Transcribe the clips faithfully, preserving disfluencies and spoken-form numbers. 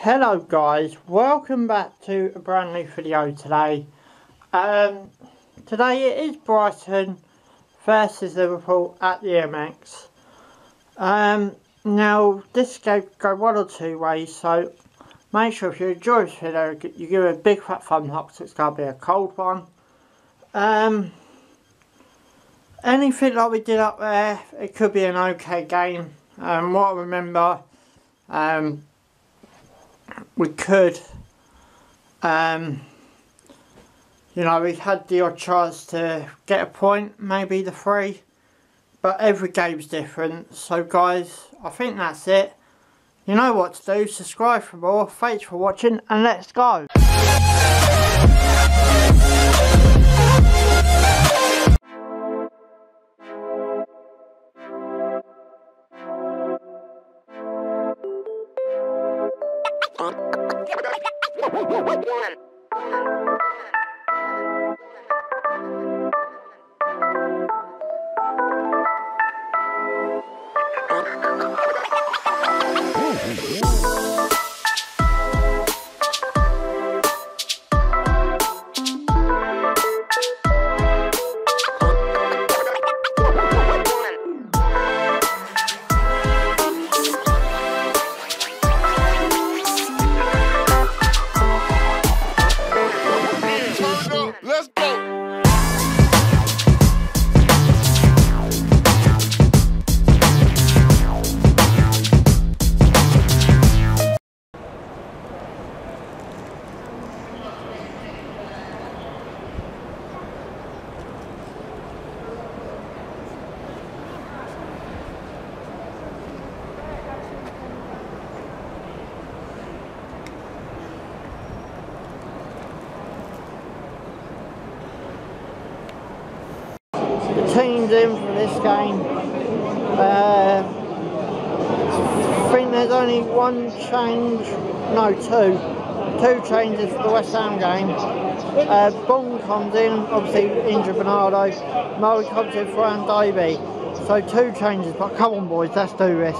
Hello guys, welcome back to a brand new video today. Um, today it is Brighton versus Liverpool at the M X. Um, now this game could go one or two ways, so make sure if you enjoy this video you give it a big fat thumbs up because it's going to be a cold one. Um, anything like we did up there, it could be an okay game. Um, what I remember, um, we could, um, you know, we had the odd chance to get a point, maybe the three, but every game's different. So guys, I think that's it. You know what to do, subscribe for more, thanks for watching, and let's go! Let's go. The teams in for this game. Uh, I think there's only one change, no two, two changes for the West Ham game. Uh, Bond comes in, obviously injured Bernardo. Murray comes in for Aaron Davey. So two changes, but come on boys, let's do this.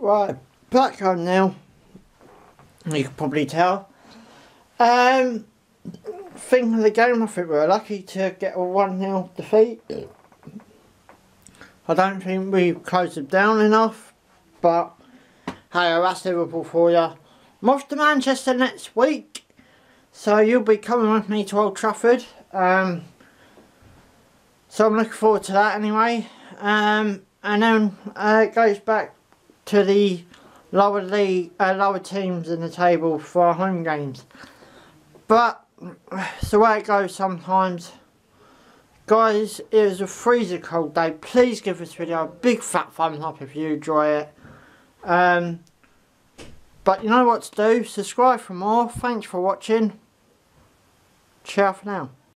Right, back home now. You can probably tell. Um, thing of the game, I think we were lucky to get a one nil defeat. I don't think we closed them down enough, but hey, that's Liverpool for you. I'm off to Manchester next week, so you'll be coming with me to Old Trafford. Um, so I'm looking forward to that anyway. Um, and then uh, it goes back to the lower league, uh, lower teams in the table for our home games. But it's the way it goes sometimes. Guys, it was a freezer cold day. Please give this video a big fat thumbs up if you enjoy it. Um, but you know what to do. Subscribe for more. Thanks for watching. Ciao for now.